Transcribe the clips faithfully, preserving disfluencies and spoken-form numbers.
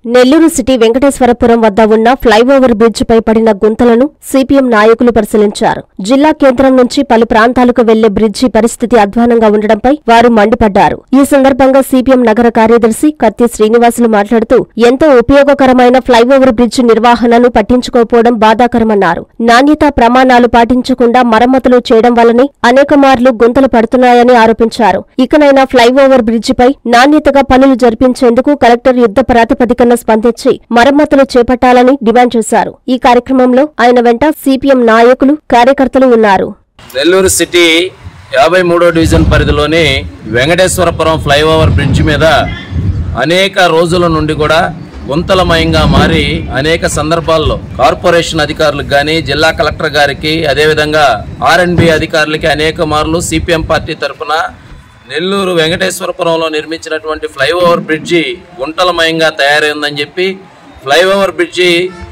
Nellore city Venkateswarapuram వద్ద ఉన్న flyover bridge పై పడిన గుంతలను సిపిఎం నాయకులు పరిశీలించారు. జిల్లా కేంద్రం నుంచి పలు ప్రాంతాలకు వెళ్లే బ్రిడ్జి పరిస్థితి అధ్వానంగా ఉండడంపై వారు మండిపడ్డారు. ఈ సందర్భంగా సిపిఎం నగర కార్యదర్శి కత్తి శ్రీనివాసులు మాట్లాడుతూ ఎంతో ఉపయోగకరమైన ఫ్లైఓవర్ బ్రిడ్జ్ నిర్వహణను పట్టించుకోకపోవడం బాధాకరమన్నారు. నాణ్యతా ప్రమాణాలు పాటించకుండా మరమ్మతులు చేయడం వల్లనే అనేక మార్లు గుంతలు పడుతున్నాయని ఆరోపించారు. ఇకనైనా ఫ్లైఓవర్ బ్రిడ్జిపై నాణ్యతగా పనులు జరిపించేందుకు కలెక్టర్ యుద్ధ ప్రాతిపదికన స్పందించి మరమ్మతులు చేపట్టాలని డిమాండ్ చేశారు. ఈ కార్యక్రమంలో ఆయన వెంట సిపిఎం నాయకులు కార్యకర్తలు ఉన్నారు. నెల్లూరు సిటీ యాభై మూడో డివిజన్ పరిధిలోని వెంకటేశ్వరపురం ఫ్లైఓవర్ బ్రిడ్జ్ మీద అనేక రోజుల నుండి కూడా గుంతలమయంగా మారి అనేక సందర్భాల్లో కార్పొరేషన్ అధికారులకు కానీ జిల్లా కలెక్టర్ గారికి అదేవిధంగా ఆర్ అండ్ బి అధికారులకి అనేక మార్లు సిపిఎం పార్టీ తరఫున నెల్లూరు వెంకటేశ్వరపురంలో నిర్మించినటువంటి ఫ్లైఓవర్ బ్రిడ్జి గుంటలమయంగా తయారైందని చెప్పి ఫ్లైఓవర్ బ్రిడ్జి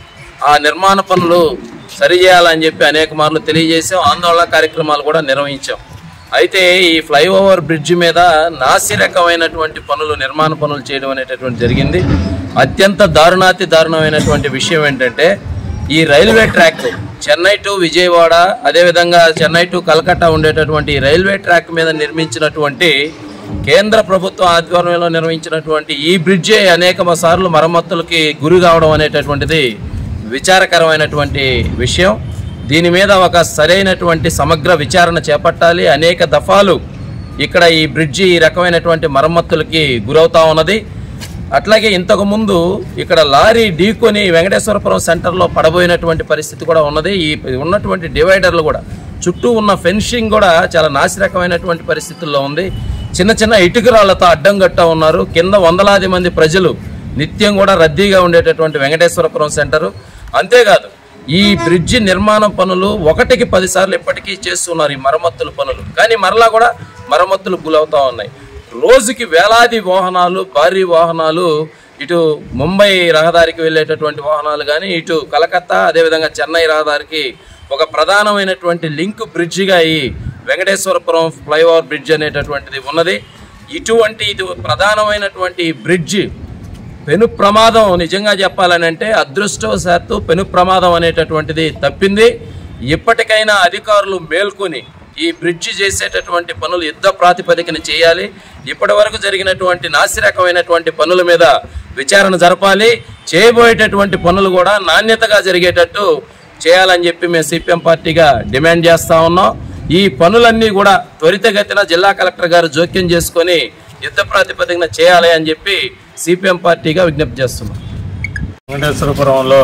ఆ నిర్మాణ పనులు సరిచేయాలని చెప్పి అనేక మార్లు తెలియజేసాం. ఆందోళన కార్యక్రమాలు కూడా నిర్వహించాం. అయితే ఈ ఫ్లైఓవర్ బ్రిడ్జి మీద నాసి రకమైనటువంటి పనులు నిర్మాణ పనులు చేయడం అనేటటువంటి జరిగింది. అత్యంత దారుణాతి దారుణమైనటువంటి విషయం ఏంటంటే ఈ railway track Chennai to Vijayawada అదేవిధంగా చెన్నై టు కలకత్తా ఉండేటటువంటి రైల్వే ట్రాక్ మీద నిర్మించినటువంటి కేంద్ర ప్రభుత్వం ఆధ్వర్యంలో నిర్మించినటువంటి ఈ బ్రిడ్జి అనేక సార్లు మరమ్మతులకి గురి కావడం అనేటటువంటిది విచారకరమైనటువంటి విషయం. దీని మీద ఒక సరైనటువంటి సమగ్ర విచారణ చేపట్టాలి. అనేక దఫాలు ఇక్కడ ఈ బ్రిడ్జి ఈ రకమైనటువంటి మరమ్మతులకి గురవుతా ఉన్నది. అట్లాగే ఇంతకుముందు ఇక్కడ లారీ ఢీకొని వెంకటేశ్వరపురం సెంటర్లో పడబోయినటువంటి పరిస్థితి కూడా ఉన్నది. ఈ ఉన్నటువంటి డివైడర్లు కూడా చుట్టూ ఉన్న ఫెన్సింగ్ కూడా చాలా నాసిరకమైనటువంటి పరిస్థితుల్లో ఉంది. చిన్న చిన్న ఇటుకరాళ్లతో అడ్డం కట్టా ఉన్నారు. కింద వందలాది మంది ప్రజలు నిత్యం కూడా రద్దీగా ఉండేటటువంటి వెంకటేశ్వరపురం సెంటరు. అంతేకాదు ఈ బ్రిడ్జి నిర్మాణ పనులు ఒకటికి పదిసార్లు ఇప్పటికీ చేస్తున్నారు ఈ మరమ్మతుల పనులు. కానీ మరలా కూడా మరమ్మతులు గులవుతూ ఉన్నాయి. రోజుకి వేలాది వాహనాలు భారీ వాహనాలు ఇటు ముంబై రహదారికి వెళ్ళేటటువంటి వాహనాలు కానీ ఇటు కలకత్తా అదేవిధంగా చెన్నై రహదారికి ఒక ప్రధానమైనటువంటి లింక్ బ్రిడ్జిగా ఈ వెంకటేశ్వరపురం ఫ్లైఓవర్ బ్రిడ్జ్ అనేటటువంటిది ఉన్నది. ఇటువంటి ఇది ప్రధానమైనటువంటి బ్రిడ్జి పెను ప్రమాదం నిజంగా చెప్పాలని అంటే అదృష్టవశాత్తు పెను ప్రమాదం అనేటటువంటిది తప్పింది. ఇప్పటికైనా అధికారులు మేల్కొని ఈ బ్రిడ్జి చేసేటటువంటి పనులు యుద్ధ ప్రాతిపదికన చేయాలి. ఇప్పటి వరకు జరిగినటువంటి నాసిరకమైనటువంటి పనుల మీద విచారణ జరపాలి. చేయబోయేటటువంటి పనులు కూడా నాణ్యతగా జరిగేటట్టు చేయాలని చెప్పి మేము సిపిఎం పార్టీగా డిమాండ్ చేస్తూ ఉన్నాం. ఈ పనులన్నీ కూడా త్వరితగతిన జిల్లా కలెక్టర్ గారు జోక్యం చేసుకొని యుద్ధ ప్రాతిపదికన చేయాలి అని చెప్పి సిపిఎం పార్టీగా విజ్ఞప్తి చేస్తున్నాం. వెంకటేశ్వరపురంలో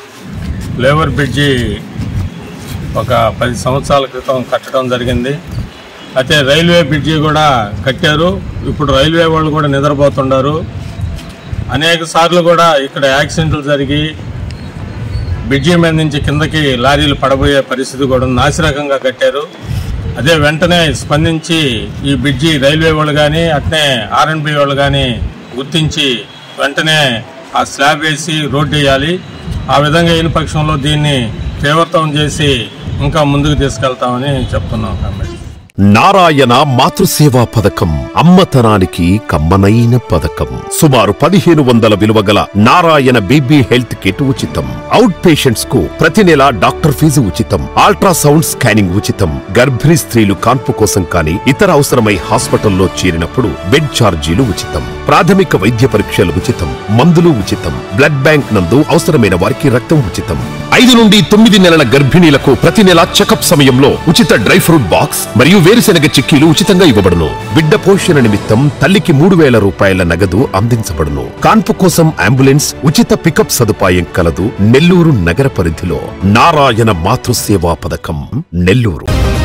ఫ్లైఓవర్ బ్రిడ్జి ఒక పది సంవత్సరాల క్రితం కట్టడం జరిగింది. అయితే రైల్వే బ్రిడ్జి కూడా కట్టారు. ఇప్పుడు రైల్వే వాళ్ళు కూడా నిద్రపోతున్నారు. అనేక సార్లు కూడా ఇక్కడ యాక్సిడెంట్లు జరిగి బ్రిడ్జి మీద నుంచి కిందకి లారీలు పడబోయే పరిస్థితి కూడా నాసిరకంగా కట్టారు. అదే వెంటనే స్పందించి ఈ బ్రిడ్జి రైల్వే వాళ్ళు కానీ అట్నే ఆర్ అండ్ బి వాళ్ళు కానీ గుర్తించి వెంటనే ఆ స్లాబ్ వేసి రోడ్డు వేయాలి. ఆ విధంగా అయిన పక్షంలో దీన్ని తీవ్రతం చేసి ఇంకా ముందుకు తీసుకెళ్తామని చెప్తున్నాం. నారాయణ మాతృసేవా పథకం అమ్మతనానికి కమ్మనైన పథకం. సుమారు పదిహేను వందల విలువ గల నారాయణ బేబీ హెల్త్ కిట్ ఉచితం. అవుట్ పేషెంట్స్ కు ప్రతి నెల డాక్టర్ ఫీజు ఉచితం. అల్ట్రాసౌండ్ స్కానింగ్ ఉచితం. గర్భిణీ స్త్రీలు కాన్పు కోసం కానీ ఇతర అవసరమై హాస్పిటల్లో చేరినప్పుడు బెడ్ ఛార్జీలు ఉచితం. ప్రాథమిక వైద్య పరీక్షలు ఉచితం. మందులు ఉచితం. బ్లడ్ బ్యాంక్ నందు అవసరమైన వారికి రక్తం ఉచితం. ఐదు నుండి తొమ్మిది నెలల గర్భిణీలకు ప్రతి నెల చెకప్ సమయంలో ఉచిత డ్రై ఫ్రూట్ బాక్స్ మరియు వేరుశెనగ చిక్కీలు ఉచితంగా ఇవ్వబడును. బిడ్డ పోషణ నిమిత్తం తల్లికి మూడు వేల రూపాయల నగదు అందించబడును. కాన్పు కోసం అంబులెన్స్ ఉచిత పికప్ సదుపాయం కలదు. నెల్లూరు నగర పరిధిలో నారాయణ మాతృసేవా పథకం నెల్లూరు.